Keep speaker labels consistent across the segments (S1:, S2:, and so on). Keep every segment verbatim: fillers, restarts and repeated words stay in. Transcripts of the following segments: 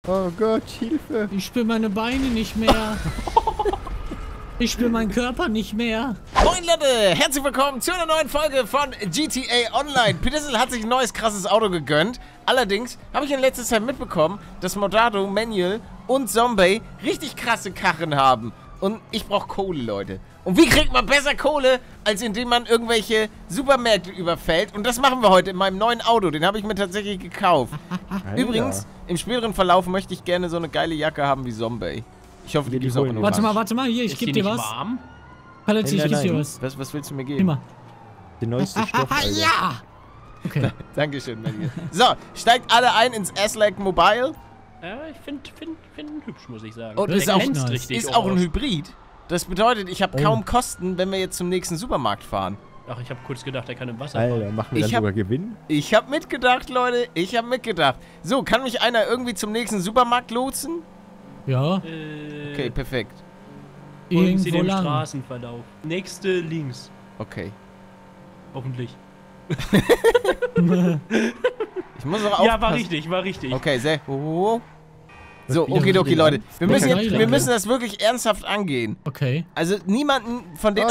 S1: Oh Gott, Hilfe.
S2: Ich spüre meine Beine nicht mehr. Ich spüre meinen Körper nicht mehr.
S3: Moin Leute, herzlich willkommen zu einer neuen Folge von G T A Online. Pedissel hat sich ein neues krasses Auto gegönnt. Allerdings habe ich in letzter Zeit mitbekommen, dass Modado, Manuel und Zombie richtig krasse Karren haben. Und ich brauche Kohle, Leute. Und wie kriegt man besser Kohle, als indem man irgendwelche Supermärkte überfällt? Und das machen wir heute in meinem neuen Auto. Den habe ich mir tatsächlich gekauft.
S1: Alter.
S3: Übrigens, im späteren Verlauf möchte ich gerne so eine geile Jacke haben wie Zombie. Ich hoffe, die
S1: Die
S3: ist auch
S1: holen
S3: in
S1: wir.
S2: Warte
S3: Orange.
S2: mal, warte mal. Hier, ich
S4: Ist
S2: geb
S4: die
S2: dir
S4: nicht
S2: was.
S4: warm?
S2: Paletti, ich
S1: Nein,
S2: geb dir
S1: nein.
S2: was.
S3: Was, was willst du mir geben?
S2: Immer.
S1: Der neueste Stoff, Alter.
S2: Ja! Okay.
S3: Dankeschön, Manuel. So, steigt alle ein ins S-Lag Mobile.
S4: Ja, ich finde find, find ihn hübsch, muss ich sagen.
S3: Und
S2: Das
S3: ist
S2: ist
S3: auch,
S2: nice.
S4: richtig
S3: ist auch ein
S4: orange.
S3: Hybrid. Das bedeutet, ich habe
S2: Oh.
S3: kaum Kosten, wenn wir jetzt zum nächsten Supermarkt fahren.
S4: Ach, ich habe kurz gedacht, er kann im Wasser
S1: Alter,
S4: fahren.
S1: machen wir dann
S3: Ich hab-
S1: sogar Gewinn?
S3: Ich habe mitgedacht, Leute. Ich habe mitgedacht. So, kann mich einer irgendwie zum nächsten Supermarkt lotsen?
S2: Ja,
S4: Äh,
S3: Okay, perfekt.
S4: folgen Sie
S2: irgendwo
S4: dem
S2: lang.
S4: Straßenverlauf. Nächste links.
S3: Okay.
S4: Hoffentlich.
S3: Ich muss auch aufpassen.
S4: Ja, war richtig, war richtig.
S3: Okay, sehr. Oh. So,
S2: Wieder
S3: okay, okay,
S2: wieder
S3: Leute. Wir
S2: Lecker
S3: müssen, jetzt,
S2: geil,
S3: wir
S2: Alter.
S3: müssen das wirklich ernsthaft angehen.
S2: Okay.
S3: Also niemanden von den...
S1: Oh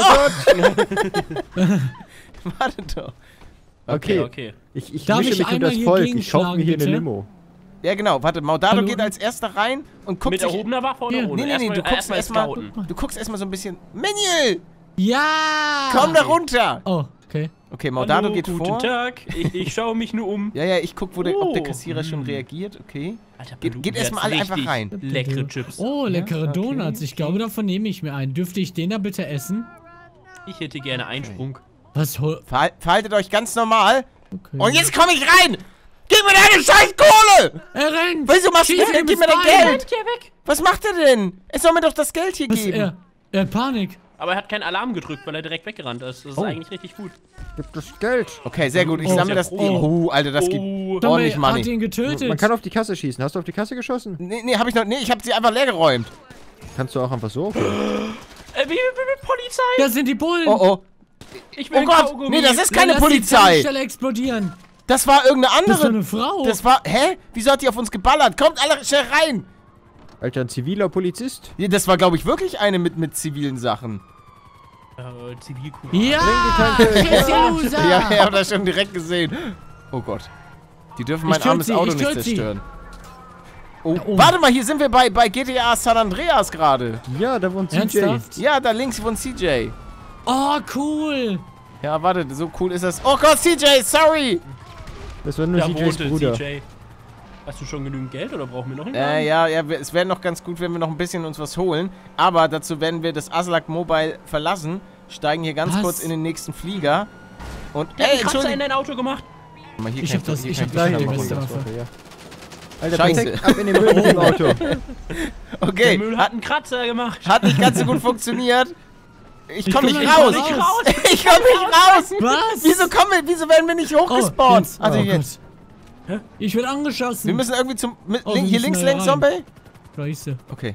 S3: Oh, warte doch.
S4: Okay,
S1: Okay.
S4: okay.
S1: Ich, ich
S2: Darf
S1: mische
S2: ich
S1: mich in
S2: einmal
S1: das
S2: hier
S1: Volk. Ich kaufe mir hier
S2: gegenschlagen,
S1: eine Limo.
S3: Ja, genau. Warte, Maudado
S2: Hallo?
S3: geht als erster rein und guckt
S4: Mit
S3: sich...
S4: erhobener Waffe oder
S2: Hier.
S4: ohne?
S3: Nee, nee, nee, du guckst
S4: erstmal
S3: erstmal
S4: scouten.
S3: du guckst erstmal so ein bisschen... Manuel!
S2: Ja!
S3: Komm da runter!
S2: Oh, okay.
S3: Okay, Maudado
S4: Hallo,
S3: geht
S4: guten
S3: vor.
S4: Tag. Ich, ich schaue mich nur um.
S3: Ja, ja, ich guck, wo der, ob der
S4: Oh.
S3: Kassierer schon
S4: Hm.
S3: reagiert. Okay.
S4: Alter,
S3: Geht-
S4: Balu,
S3: geht
S4: du
S3: erst mal
S4: wärst
S3: alle einfach
S4: richtig
S3: rein.
S4: Leckere Chips.
S2: Oh, leckere
S3: okay,
S2: Donuts. Ich
S3: okay.
S2: glaube, davon nehme ich mir einen. Dürfte ich den da bitte essen?
S4: Ich hätte gerne Einsprung.
S2: Was? hol-
S3: Verhal verhaltet euch ganz normal.
S2: Okay.
S3: Und jetzt komme ich rein! Gib mir deine scheiß Kohle!
S2: Er rennt!
S3: Wieso machst du
S2: Schieß
S3: das?
S2: ihm
S3: Gib
S2: ins
S3: mir dein
S2: Bein!
S3: Geld! Was macht er denn? Er soll mir doch das Geld hier
S2: Was,
S3: geben.
S2: er, er hat Panik.
S4: Aber er hat keinen Alarm gedrückt, weil er direkt weggerannt ist. Das ist
S3: Oh.
S4: eigentlich richtig gut.
S1: Gib das Geld.
S3: Okay, sehr gut. Ich
S2: Oh.
S3: sammle das...
S4: Oh.
S3: Oh, Alter, das
S4: Oh.
S3: gibt
S4: Zombie
S3: ordentlich
S2: Zombie
S3: Money.
S2: hat ihn getötet.
S1: Man kann auf die Kasse schießen. Hast du auf die Kasse geschossen?
S3: Nee, nee, hab ich noch... Nee, ich hab sie einfach leer geräumt.
S1: Kannst du auch einfach so?
S4: Äh, wie, wie, wie Polizei?
S2: Das sind die Bullen.
S3: Oh, oh.
S4: Ich will
S3: Oh Gott.
S4: Kaugummi.
S3: Nee, das ist
S2: Lass
S3: keine
S2: die
S3: Polizei.
S2: Tankstelle explodieren.
S3: Das war irgendeine
S2: Das ist doch
S3: andere...
S2: eine Frau.
S3: Das war... Hä? Wieso hat die auf uns geballert? Kommt alle schnell rein!
S1: Alter, ein ziviler Polizist?
S3: Ja, das war, glaube ich, wirklich eine mit, mit zivilen Sachen.
S4: Äh, Zivilkuh.
S2: Ja!
S1: Bring die Tanke.
S2: Kiss you, loser!
S3: Ja, ich hab das schon direkt gesehen. Oh Gott. Die dürfen mein
S2: töte
S3: armes
S2: sie,
S3: Auto
S2: ich
S3: nicht
S2: töte sie.
S3: zerstören. Oh,
S2: Da oben.
S3: warte mal, hier sind wir bei, bei G T A San Andreas gerade.
S1: Ja, da wohnt C J.
S2: Ernsthaft?
S3: Ja, da links wohnt C J.
S2: Oh, cool.
S3: Ja, warte, so cool ist das. Oh Gott, C J, sorry!
S1: Das war nur
S4: Da
S1: C Js
S4: wohnte
S1: Bruder.
S4: C J. Hast du schon genügend Geld oder brauchen wir noch einen?
S3: Äh, ja, ja, wir- es wäre noch ganz gut, wenn wir noch ein bisschen uns was holen. Aber dazu werden wir das Aslak Mobile verlassen, steigen hier ganz
S2: Was?
S3: kurz in den nächsten Flieger. Und,
S4: Der hat
S3: ey,
S4: einen Kratzer in
S3: Entschuldigung.
S4: dein Auto gemacht.
S3: Mal, hier
S2: Ich
S3: kann
S2: hab das-
S3: hier
S2: ich
S3: kann
S2: hab
S3: die
S2: gleich
S3: Kamera
S2: die beste
S3: holen.
S2: Waffe.
S1: Ja. Alter,
S3: Scheiße.
S1: perfekt, ab in den Müll mit dem Auto.
S4: Der
S3: Okay,
S4: Müll
S3: hat,
S4: hat einen Kratzer gemacht.
S3: hat nicht ganz so gut funktioniert. Ich
S2: Ich
S3: komm
S2: komm
S3: nicht
S2: nicht
S3: raus.
S2: raus.
S3: Ich komm nicht raus.
S2: Was?
S3: Wieso kommen wir, wieso werden wir nicht
S2: Oh,
S3: hochgespawnt?
S2: jetzt.
S3: also
S2: oh,
S3: jetzt.
S2: Gott. Ich werde angeschossen.
S3: Wir müssen irgendwie zum, mit,
S2: Oh,
S3: link,
S2: wir
S3: hier
S2: müssen
S3: links,
S2: da
S3: links,
S2: rein.
S3: Zombie.
S2: Scheiße.
S3: Okay.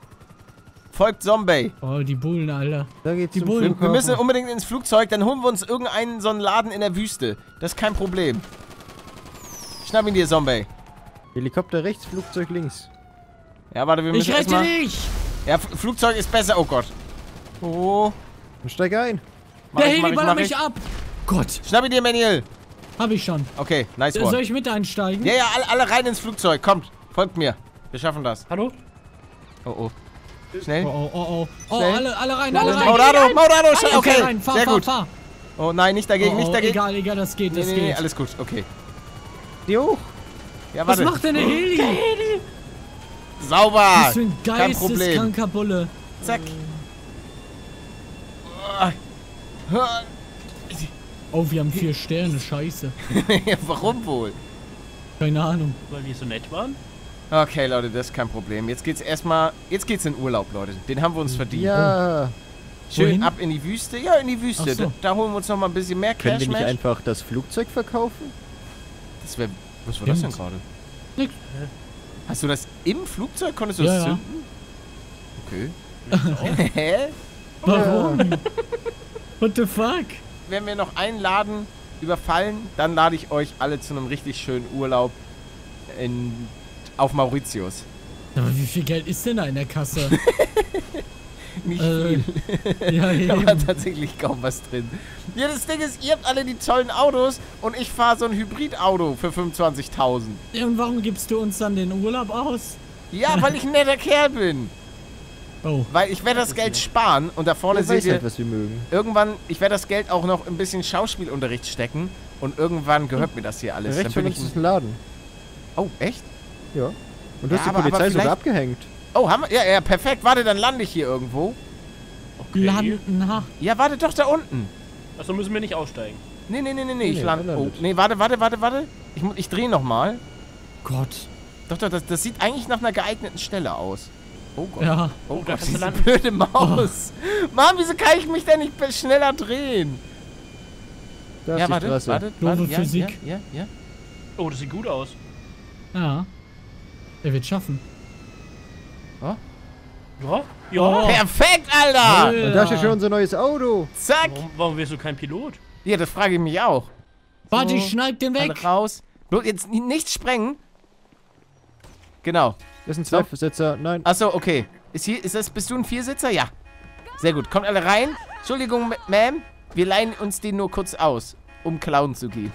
S3: Folgt Zombie.
S2: Oh, die Bullen, Alter.
S1: Da geht's
S2: Die
S1: zum
S2: Bullen.
S3: Wir, wir
S1: Flughafen.
S3: müssen unbedingt ins Flugzeug, dann holen wir uns irgendeinen so einen Laden in der Wüste. Das ist kein Problem. Schnapp ihn dir, Zombie.
S1: Helikopter rechts, Flugzeug links.
S3: Ja, warte, wir müssen
S2: Ich rette
S3: erstmal...
S2: dich.
S3: Ja, F Flugzeug ist besser. Oh Gott. Oh.
S1: Dann steig ein.
S3: Mach
S2: Der
S3: ich, mach
S2: Heli
S3: ich,
S2: ballert
S3: mach ich.
S2: mich ab. Gott,
S3: Schnapp ihn dir, Manuel.
S2: hab ich schon.
S3: Okay, nice
S2: Soll
S3: one.
S2: ich mit einsteigen?
S3: Ja, ja, alle, alle rein ins Flugzeug. Kommt, folgt mir. Wir schaffen das.
S4: Hallo?
S3: Oh, oh. Schnell.
S2: Oh, oh, oh, oh. Oh,
S3: Schnell.
S2: alle, alle rein, alle rein.
S3: Maudado, Maudado, schnell.
S2: Okay,
S3: Okay,
S2: rein, fahr,
S3: sehr
S2: fahr,
S3: gut.
S2: fahr.
S3: Oh nein, nicht dagegen,
S2: Oh,
S3: nicht
S2: oh,
S3: dagegen.
S2: egal, egal, das geht,
S3: Nee,
S2: das
S3: nee,
S2: geht.
S3: nee, alles gut, okay.
S1: Die hoch.
S3: Ja,
S2: Was
S3: warte.
S2: macht denn der Heli?
S3: Sauber.
S2: Was für ein
S3: Kein Problem.
S2: geisteskranker Bulle.
S3: Zack.
S2: Oh, wir haben vier Sterne, scheiße.
S3: Warum wohl?
S2: Keine Ahnung.
S4: Weil wir so nett waren?
S3: Okay, Leute, das ist kein Problem. Jetzt geht's erstmal, jetzt geht's in Urlaub, Leute. Den haben wir uns verdient.
S1: Ja.
S3: Schön
S2: Wohin?
S3: ab in die Wüste. Ja, in die Wüste.
S2: Ach so.
S3: Da, da holen wir uns noch mal ein bisschen mehr
S1: Können
S3: Cash,
S1: wir nicht
S3: Mensch.
S1: einfach das Flugzeug verkaufen?
S3: Das wäre, was war das denn
S2: Stimmt.
S3: gerade?
S2: Nix.
S3: Hast du das im Flugzeug? Konntest du
S2: Ja,
S3: das
S2: ja.
S3: zünden? Okay. Hä?
S2: Warum? What the fuck?
S3: Wenn wir noch einen Laden überfallen, dann lade ich euch alle zu einem richtig schönen Urlaub in auf Mauritius.
S2: Aber wie viel Geld ist denn da in der Kasse?
S3: Nicht
S2: Äh,
S3: viel.
S2: ja,
S3: Da war
S2: eben.
S3: tatsächlich kaum was drin. Ja, das Ding ist, ihr habt alle die tollen Autos und ich fahre so ein Hybridauto für fünfundzwanzigtausend.
S2: Ja, und warum gibst du uns dann den Urlaub aus?
S3: Ja, weil ich ein netter Kerl bin.
S2: Oh.
S3: Weil ich werde das Geld sparen und da vorne
S1: Ihr
S3: seht
S1: weiß
S3: ihr
S1: halt, was wir mögen.
S3: irgendwann, ich werde das Geld auch noch ein bisschen Schauspielunterricht stecken und irgendwann gehört mir das hier alles.
S1: Rechts
S3: Dann
S1: von
S3: bin
S1: uns
S3: ich
S1: ist ein Laden.
S3: oh, echt?
S1: Ja. Und du
S3: Ja,
S1: hast die
S3: aber- aber
S1: Polizei sogar
S3: vielleicht-
S1: abgehängt.
S3: Oh, haben wir? Ja, ja, perfekt. Warte, dann lande ich hier irgendwo.
S4: Okay.
S2: Landen, ha.
S3: Ja, warte doch da unten.
S4: Achso, müssen wir nicht aussteigen.
S3: Nee, nee, nee, nee, nee, ich
S1: Nee,
S3: lande.
S1: er
S3: Oh,
S1: landet.
S3: nee, warte, warte, warte, warte. Ich, mu- ich drehe nochmal.
S2: Gott.
S3: Doch, doch, das, das sieht eigentlich nach einer geeigneten Stelle aus. Oh Gott.
S2: Ja.
S3: Oh
S4: Oh, da
S3: Gott,
S4: kannst du
S3: diese
S4: landen.
S3: blöde Maus. Mann, wieso kann ich mich denn nicht be- schneller drehen?
S1: Da ist
S3: Ja,
S1: die
S3: warte,
S1: Straße.
S3: warte,
S2: Doofe
S3: warte. Ja,
S2: Physik.
S3: Ja, ja, ja.
S4: Oh, das sieht gut aus.
S2: Ja. Er wird schaffen.
S4: Ja? Ja?
S2: Oh.
S3: Perfekt, Alter!
S2: Alter.
S1: Und da steht schon unser neues Auto.
S3: Zack!
S4: Warum, warum wirst du kein Pilot?
S3: Ja, das frage ich mich auch.
S2: Warte,
S3: So,
S2: ich schneid den weg.
S3: Alle raus. Bloß jetzt ni- nichts sprengen. Genau.
S1: Das ist ein Zweitbesitzer. Nein.
S3: Achso, okay. Ist hier, ist das, bist du ein Viersitzer? Ja. Sehr gut. Kommt alle rein. Entschuldigung, Ma'am. Wir leihen uns den nur kurz aus, um klauen zu gehen.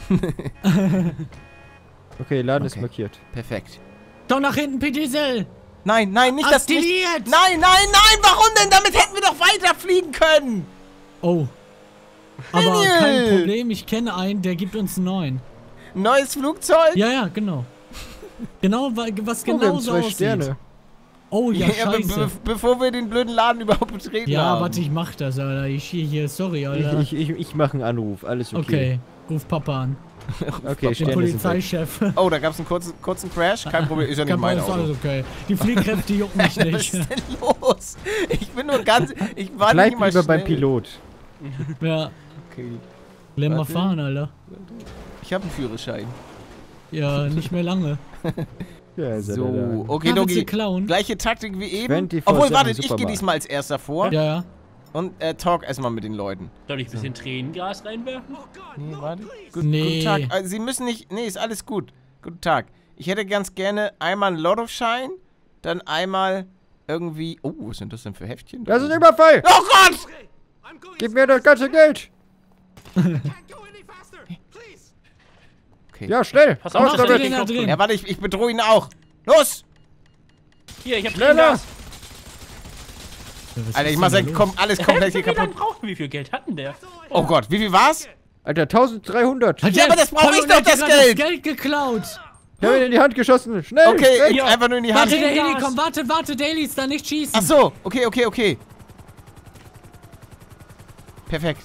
S1: Okay, Laden ist
S3: Okay.
S1: markiert.
S3: Perfekt.
S2: Schau nach hinten, P. Diesel.
S3: Nein, nein, nicht das nicht.
S2: Aktiviert.
S3: Nein, nein, nein, warum denn? Damit hätten wir doch weiterfliegen können.
S2: Oh. Aber
S3: Daniel.
S2: kein Problem, ich kenne einen, der gibt uns einen neuen.
S3: Neues Flugzeug?
S2: Ja, ja, genau. Genau, wa- was
S1: Oh, wir haben
S2: genauso
S1: zwei
S2: aussieht.
S1: Sterne.
S2: Oh ja,
S3: be
S2: scheiße.
S3: be bevor wir den blöden Laden überhaupt betreten
S2: Ja,
S3: haben.
S2: warte, ich mach das, Alter. Ich hier, hier, sorry, Alter.
S1: Ich, ich, ich, ich mache einen Anruf. Alles okay.
S2: Okay, ruf Papa an.
S1: Okay,
S2: Den
S1: Sterne sind weg.
S2: Polizeichef.
S3: Oh, da gab es einen kurzen, kurzen Crash. Kein Problem, ist ja nicht
S2: Kein
S3: mein
S2: Problem, ist
S3: Auto.
S2: alles okay. Die Fliehkräfte jucken mich
S3: Was
S2: nicht.
S3: ist denn los? Ich bin nur ganz... Ich war
S1: Bleib
S3: nicht mal
S1: lieber beim
S3: schnell.
S1: Pilot.
S2: Ja,
S3: Okay.
S2: lern mal
S3: Warte.
S2: fahren, Alter.
S3: Ich habe einen Führerschein.
S2: Ja, nicht mehr lange.
S1: Ja, ist er
S3: So,
S1: da.
S3: okay,
S2: Ja, willst du
S3: Dogi.
S2: klauen?
S3: Gleiche Taktik wie eben.
S1: vierundzwanzig
S3: Obwohl,
S1: sieben
S3: warte, ich gehe
S1: Supermarkt.
S3: diesmal als erster vor.
S2: Ja, ja.
S3: Und äh, talk erstmal mit den Leuten.
S4: Soll ich ein bisschen Tränengas reinwerfen?
S3: Nee, warte. Gut,
S2: Nee.
S3: Guten Tag. Also, Sie müssen nicht... Nee, ist alles gut. Guten Tag. Ich hätte ganz gerne einmal einen Lottoschein, dann einmal irgendwie... Oh, was sind das denn für Heftchen?
S1: Das ist ein Überfall!
S3: Oh Gott!
S1: Gib mir das ganze Geld!
S3: Okay.
S1: Ja, schnell!
S4: Pass
S1: Raus
S4: auf,
S2: Mach
S4: dass
S2: den
S1: damit!
S2: da drin.
S3: Ja, warte, ich, ich bedrohe ihn auch. Los!
S4: Hier, ich hab
S1: Schneller!
S4: Tränengas.
S2: Was
S3: Alter, ich
S2: ist
S3: mach
S2: denn
S3: sein
S2: da
S3: kom
S2: los?
S3: alles komplett hier
S4: Wie lange
S3: kaputt.
S4: brauchen wir? Wie viel Geld hatten der?
S3: Oh Gott, wie viel war's?
S1: Alter, eintausenddreihundert!
S2: Hat
S3: Ja,
S2: der-
S3: aber das brauch ich
S2: Hallo,
S3: doch,
S2: der hat
S3: das
S2: gerade
S3: Geld.
S2: das Geld geklaut.
S1: Ich hab ihn in die Hand geschossen! Schnell!
S3: Okay,
S1: schnell.
S3: ich,
S4: Ja.
S3: einfach nur in die Hand.
S2: Warte, der
S4: Gas.
S2: Heli kommt. Warte, warte, Daily ist da nicht schießen.
S3: Ach so, okay, okay, okay. Perfekt.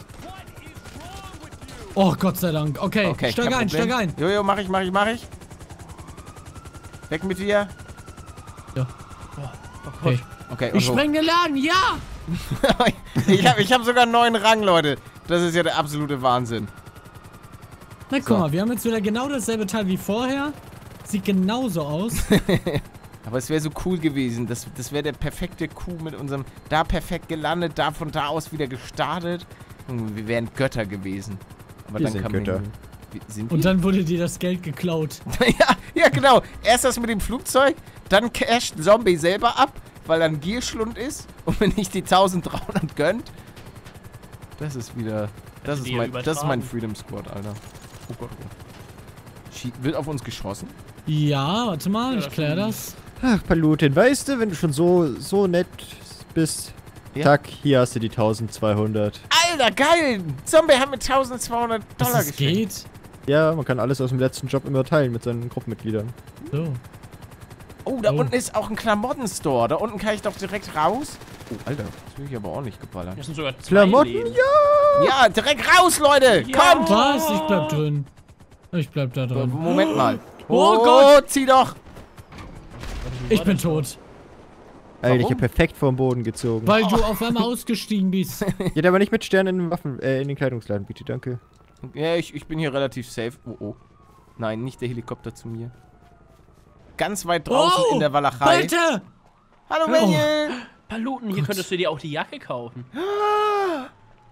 S2: Oh, Gott sei Dank. Okay,
S3: Okay,
S2: steig
S3: kein
S2: ein,
S3: Problem.
S2: steig ein.
S3: Jojo, mach ich, mach ich, mach ich. Weg mit dir.
S2: Ja.
S4: Oh
S2: Okay.
S3: Okay,
S2: Ich
S3: und hoch.
S2: spreng den Laden, ja!
S3: ich habe ich hab sogar einen neuen Rang, Leute. Das ist ja der absolute Wahnsinn.
S2: Na guck
S3: So.
S2: mal, wir haben jetzt wieder genau dasselbe Teil wie vorher. Sieht genauso aus.
S3: Aber es wäre so cool gewesen. Das, das wäre der perfekte Coup mit unserem... Da perfekt gelandet, da von da aus wieder gestartet. Und wir wären Götter gewesen. Aber
S1: Wir
S3: dann
S1: sind
S3: kam
S1: Götter.
S3: Wir, sind
S2: Und
S3: wir?
S2: dann wurde dir das Geld geklaut.
S3: ja, ja, genau. Erst das mit dem Flugzeug, dann casht Zombie selber ab, weil er ein Gierschlund ist. Und wenn nicht die eintausenddreihundert gönnt, das ist wieder... Das
S4: Also
S3: ist,
S4: die
S3: mein, das ist mein
S4: übertragen.
S3: Freedom Squad, Alter. Oh Gott, oh Gott. Schie wird auf uns geschossen?
S2: Ja, warte mal,
S4: Ja,
S2: ich
S4: das
S2: klär
S4: stimmt.
S2: das.
S1: Ach, Palutin, weißt du, wenn du schon so, so nett bist,
S3: Ja.
S1: tack, hier hast du die eintausendzweihundert.
S3: Alter, geil! Zombie hat mir eintausendzweihundert Dollar
S2: Dass es
S3: geschenkt.
S2: geht.
S1: Ja, man kann alles aus dem letzten Job immer teilen mit seinen Gruppenmitgliedern.
S2: So.
S3: Oh, da
S2: Oh.
S3: unten ist auch ein Klamottenstore. Da unten kann ich doch direkt raus. Oh, Alter, das will ich aber auch nicht geballert.
S4: Das sind sogar zwei
S1: Klamotten,
S4: Läden.
S1: ja!
S3: Ja, direkt raus, Leute!
S4: Ja.
S3: Kommt!
S2: Was? Ich bleib drin. Ich bleib da drin.
S3: Moment mal.
S2: Oh Gott.
S3: zieh doch!
S2: Ich bin tot.
S1: Alter, ich
S3: Warum?
S1: hab perfekt vom Boden gezogen.
S2: Weil du auf einmal ausgestiegen bist.
S1: Geht aber nicht mit Sternen in den Waffen, äh, in den Kleidungsladen, bitte, danke.
S3: Ja, ich, ich bin hier relativ safe. Oh, oh. Nein, nicht der Helikopter zu mir. Ganz weit draußen
S2: Oh,
S3: in der Walachei.
S2: Bitte!
S3: Hallo,
S2: Oh.
S3: Manuel!
S4: Paluten, hier könntest du dir auch die Jacke kaufen.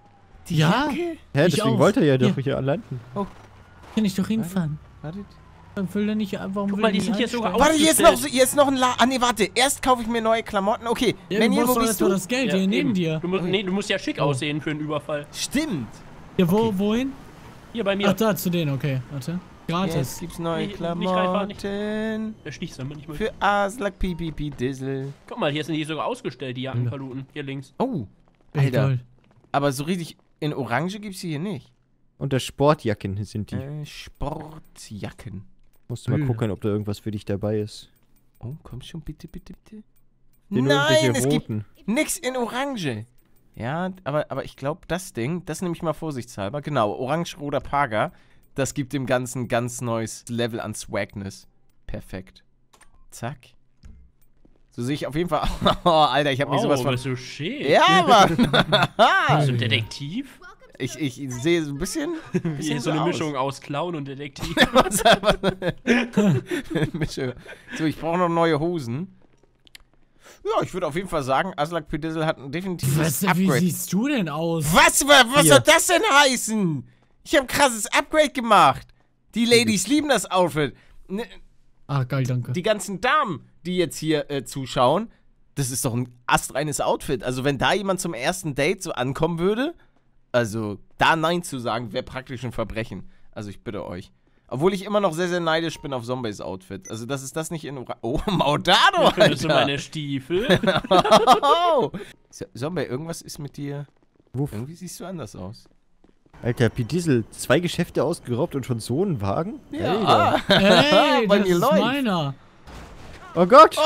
S2: Ja?
S3: Jacke?
S1: Hä,
S2: Ich
S1: deswegen
S2: auch.
S1: wollte er ja doch
S2: Hier.
S1: hier landen.
S2: Kann ich doch hinfahren.
S3: Wartet.
S2: Dann will er nicht einfach.
S4: Guck mal, die sind hier sogar
S3: Warte, hier ist noch,
S4: Ausgestellt.
S3: hier ist noch ein La... Ah, nee, warte. Erst kaufe ich mir neue Klamotten. Okay,
S2: Ja, du
S3: Manuel,
S2: brauchst
S3: wo
S2: doch
S3: bist
S2: erstmal
S3: du?
S2: das Geld
S4: Ja,
S2: hier neben
S4: eben.
S2: dir.
S4: Du musst, nee, du musst ja schick aussehen für einen Überfall.
S3: Stimmt.
S2: Ja, wo, wohin?
S4: Hier bei mir.
S2: Ach, da zu denen, okay. Warte. Gratis.
S3: Jetzt gibt's neue
S4: Nicht- nicht reinfahren, nicht-
S3: Klamotten.
S4: Da stichst du aber nicht mal.
S3: Für Aslak Pipipi Dizzle.
S4: Guck mal, hier sind die sogar ausgestellt, die Jackenpaluten. Hier links.
S3: Oh,
S2: Echt
S3: Alter.
S2: toll.
S3: aber so richtig in Orange gibt's die hier nicht.
S1: Unter Sportjacken sind die.
S3: Äh, Sportjacken.
S1: Musst du mal
S2: Öl.
S1: gucken, ob da irgendwas für dich dabei ist.
S3: Oh, komm schon, bitte, bitte, bitte.
S1: Sind nur
S3: Nein,
S1: irgendwelche
S3: es gibt
S1: roten.
S3: nix in Orange. Ja, aber, aber ich glaube, das Ding, das nehme ich mal vorsichtshalber. Genau, Orange-Roter Parker. Das gibt dem Ganzen ganz neues Level an Swagness. Perfekt. Zack. So sehe ich auf jeden Fall. Oh, Alter, ich habe mich
S4: Oh,
S3: sowas von.
S4: bist du schick.
S3: Ja, Mann.
S4: Bist du ein Detektiv?
S3: ich, ich sehe so ein bisschen.
S4: Hier
S3: bisschen
S4: ist so eine
S3: aus.
S4: Mischung aus Clown und Detektiv.
S3: Was einfach- Mischung. So, ich brauche noch neue Hosen. Ja, ich würde auf jeden Fall sagen, Aslak Pidizzle hat ein definitives
S2: Was, wie
S3: Upgrade.
S2: siehst du denn aus?
S3: Was, was, was
S1: Hier.
S3: soll das denn heißen? Ich habe ein krasses Upgrade gemacht. Die Ladies lieben das Outfit. Ne,
S2: Ah, geil, danke.
S3: die ganzen Damen, die jetzt hier äh, zuschauen, das ist doch ein astreines Outfit. Also wenn da jemand zum ersten Date so ankommen würde, also da Nein zu sagen, wäre praktisch ein Verbrechen. Also ich bitte euch. Obwohl ich immer noch sehr, sehr neidisch bin auf Zombies Outfit. Also das ist das nicht in... Ora oh, Maudado,
S4: Findest du
S3: Alter.
S4: meine Stiefel?
S3: Oh. So- Zombie, irgendwas ist mit dir...
S1: Wuff.
S3: Irgendwie siehst du anders aus.
S1: Alter, Pidizzle, zwei Geschäfte ausgeraubt und schon so einen Wagen? Alter.
S2: Hey,
S3: Bei
S2: das
S3: mir
S2: ist
S3: läuft.
S2: meiner.
S1: Oh Gott!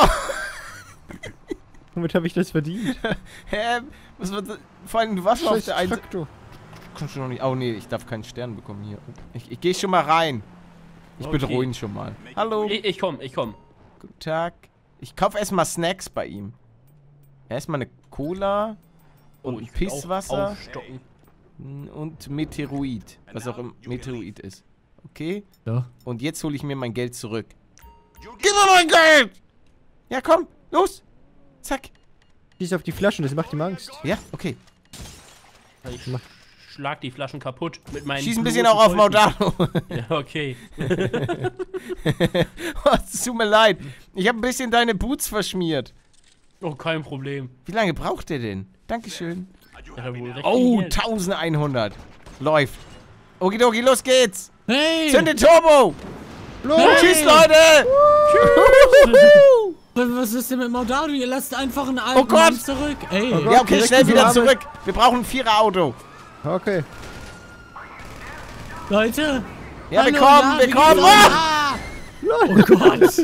S1: Womit habe ich das verdient?
S3: Hä? Was wird das? Vor allem, du warst noch auf
S1: Scheiß
S3: der einen Seite.
S1: Traktor.
S3: Kommst du noch nicht? Oh nee, ich darf keinen Stern bekommen hier. Ich, ich gehe schon mal rein. Ich
S4: Okay.
S3: bedrohe ihn schon mal. Hallo,
S4: Ich, ich komm, ich komm.
S3: guten Tag. Ich kaufe erstmal Snacks bei ihm. Erstmal eine Cola und ein
S4: ich will auch
S3: Pisswasser
S4: aufstocken.
S3: und Meteoroid. Was auch immer Meteoroid ist. Okay?
S2: Ja.
S3: Und jetzt hole ich mir mein Geld zurück. Gib mir mein Geld! Ja, komm, los! Zack.
S1: Schieß auf die Flaschen, das macht ihm Angst.
S3: Ja, okay.
S4: Ich schlag die Flaschen kaputt mit meinen
S3: Schieß ein bisschen
S4: bloßen
S3: auch auf
S4: Fäusten.
S3: Maudado.
S4: Ja, okay.
S3: Oh, es tut mir leid. Ich habe ein bisschen deine Boots verschmiert.
S4: Oh, kein Problem.
S3: Wie lange braucht der denn? Dankeschön.
S4: Hat er wohl recht
S3: Oh,
S4: viel Geld.
S3: elfhundert. Läuft. Okidoki, los geht's.
S2: Hey!
S3: Zünd den Turbo.
S1: Los!
S3: Tschüss, Leute.
S2: Was ist denn mit Maudado? Ihr lasst einfach einen
S3: Oh
S2: alten
S3: Gott!
S2: Mann zurück. Ey.
S1: Oh Gott.
S3: Ja, okay,
S1: direkt
S3: schnell
S1: in die
S3: wieder
S1: Arbeit.
S3: zurück. Wir brauchen ein Vierer-Auto.
S1: Okay.
S2: Leute.
S3: Ja, wir
S2: Hallo,
S3: kommen,
S2: ja,
S3: wir
S2: wie
S3: kommen.
S2: geht's?
S3: Oh,
S2: Oh Gott.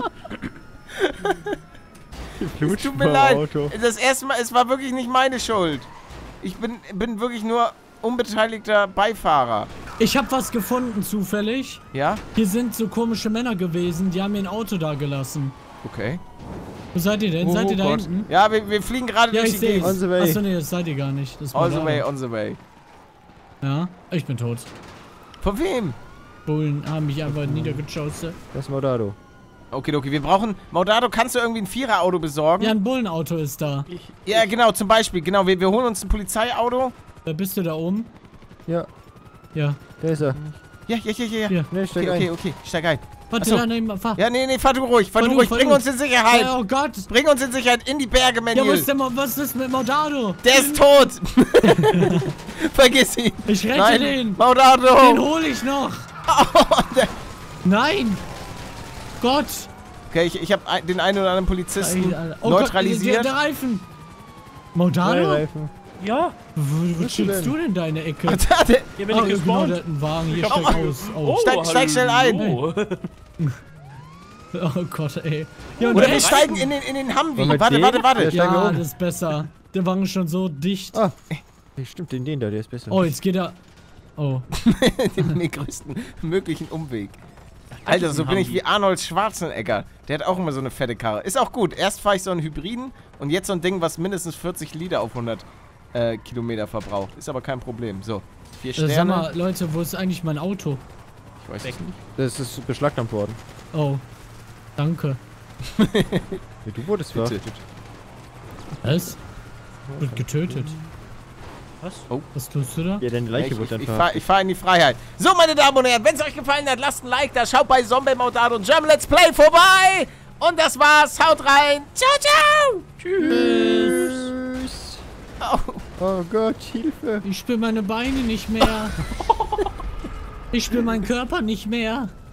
S3: es tut mir leid. Das erste Mal, es war wirklich nicht meine Schuld. Ich bin, bin wirklich nur unbeteiligter Beifahrer.
S2: Ich hab was gefunden, zufällig.
S3: Ja?
S2: Hier sind so komische Männer gewesen, die haben mir ein Auto da gelassen.
S3: Okay.
S2: Wo seid ihr denn?
S3: Oh,
S2: seid ihr da
S3: Gott.
S2: hinten?
S3: Ja, wir, wir fliegen gerade
S2: Ja,
S3: durch
S2: ich
S3: die
S2: sehe
S3: Gegend.
S1: On the way.
S2: Achso, nee, das seid ihr gar nicht. Das ist
S3: On the
S2: Maudado.
S3: way, on the way.
S2: Ja, ich bin tot.
S3: Von wem?
S2: Bullen haben mich einfach niedergeschossen.
S1: Das ist Maudado.
S3: Okay, okay, wir brauchen... Maudado, kannst du irgendwie ein Vierer-Auto besorgen?
S2: Ja, ein Bullenauto ist da.
S3: Ja, genau, zum Beispiel. Genau, wir, wir holen uns ein Polizeiauto.
S2: Da bist du da oben?
S1: Ja,
S2: Ja.
S1: da ist er.
S3: Ja, ja, ja, ja. ja.
S2: Hier.
S1: Ne, steig
S3: Okay, okay,
S1: ein.
S3: okay, steig ein.
S2: Warte,
S3: Achso.
S2: da neben, fahr.
S3: Ja, nee, nee, fahr du ruhig, fahr,
S2: Fahr
S3: du
S2: du,
S3: ruhig.
S2: fahr
S3: Bring
S2: du.
S3: uns in Sicherheit.
S2: Ja, oh Gott.
S3: Bring uns in Sicherheit in die Berge,
S2: Ja,
S3: Manuel.
S2: was ist denn, was ist mit Maudado?
S3: Der ist tot. Vergiss ihn.
S2: Ich rette
S3: Nein,
S2: den. Den
S3: Maudado.
S2: hole ich noch.
S3: Oh, der-
S2: Nein. Gott.
S3: okay, ich, ich habe den einen oder anderen Polizisten
S2: Oh Gott,
S3: neutralisiert.
S2: der, der Reifen.
S1: Drei
S2: Maudado?
S1: Reifen.
S4: Ja,
S2: Wo, wo
S1: bist du
S2: schützt
S1: denn?
S2: du denn deine Ecke?
S3: Da, der-
S4: hier bin
S2: Oh,
S4: ich
S2: genau,
S4: gespawnt.
S2: der hat einen Wagen. Hier
S4: Ich
S2: steigt
S4: hab-
S2: aus. Oh.
S3: Steig- steig schnell ein.
S4: hallo.
S2: oh Gott, ey. Ja, und
S3: Oder
S2: der
S3: wir
S2: ist-
S3: steigen in den, in den Humvee.
S1: Wollen wir
S3: Warte,
S1: den?
S3: warte, warte.
S1: Der steigen wir
S2: Ja,
S1: um.
S2: das ist besser. Der Wagen ist schon so dicht.
S1: Ah. Nee, stimmt, den, den da, der ist besser.
S2: Oh, jetzt geht er... Oh.
S3: Den, den größten möglichen Umweg. Alter, so bin ich wie Arnold Schwarzenegger. Der hat auch immer so eine fette Karre. Ist auch gut. Erst fahre ich so einen Hybriden und jetzt so ein Ding, was mindestens vierzig Liter auf hundert äh, Kilometer verbraucht. Ist aber kein Problem. So, vier
S2: Äh, Sag
S3: Sterne.
S2: mal, Leute, wo ist eigentlich mein Auto?
S3: Ich weiß es nicht.
S1: Das ist beschlagnahmt worden.
S2: Oh. Danke.
S1: Ja, du wurdest
S3: Bitte.
S1: verhaftet.
S2: Was? Wird getötet.
S4: Was?
S3: Oh.
S2: Was tust du da?
S1: Ja, deine Leiche
S3: Ich,
S1: wird
S3: ich, ich
S1: dann
S3: fahre fahr in die Freiheit. So, meine Damen und Herren, wenn es euch gefallen hat, lasst ein Like da. Schaut bei Zombie Maudado und German Let's Play vorbei. Und das war's. Haut rein. Ciao, ciao.
S1: Tschüss.
S3: Oh.
S1: Oh Gott, Hilfe.
S2: Ich spüre meine Beine nicht mehr. Ich spüre meinen Körper nicht mehr.